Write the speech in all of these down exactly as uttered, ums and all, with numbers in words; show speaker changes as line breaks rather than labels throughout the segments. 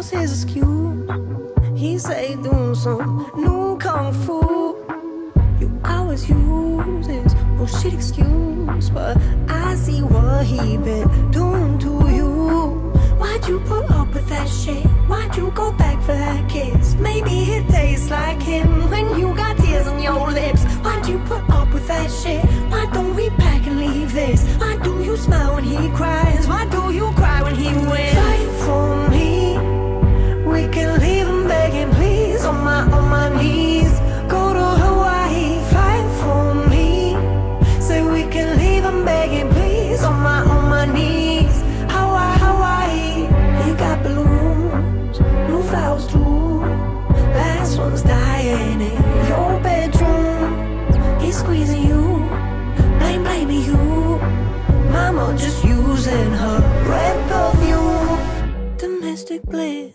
was his excuse. He say doing some new kung fu. You always use his bullshit excuse, but I see what he been doing to you. Why'd you put up with that shit? Why'd you go back for that kiss? Maybe it tastes like him when you got tears on your lips. Why'd you put up with that shit? Why don't we pack and leave this? Why do you smile when he cries? Why do you cry when he wins? Fight for me. We can leave him begging please on my, on my knees. Go to Hawaii, fight for me. Say we can leave him begging please on my, on my knees. Hawaii, Hawaii. You got balloons, blue flowers too. Last one's dying in your bedroom. He's squeezing you, blame, blaming you. Mama just using her red perfume. Domestic bliss.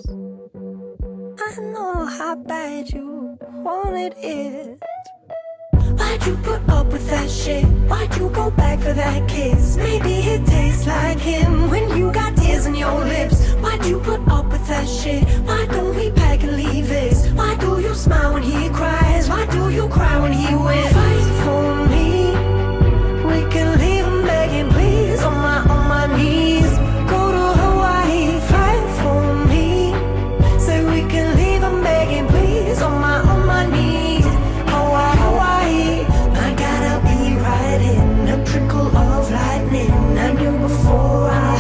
I know how bad you wanted it. Why'd you put up with that shit? Why'd you go back for that kiss? Maybe it tastes like him when you got tears on your lips. Why'd you put up with that shit? Why don't we pack and leave this? Why do you smile when he cries? Why do you cry when he wins? Fight for me. We can leave him begging please on my, on my knees. Go to Hawaii, fight for me. Say we can leave him begging please on my, on my knees. Hawaii, Hawaii. I gotta be riding a trickle of lightning. I knew before I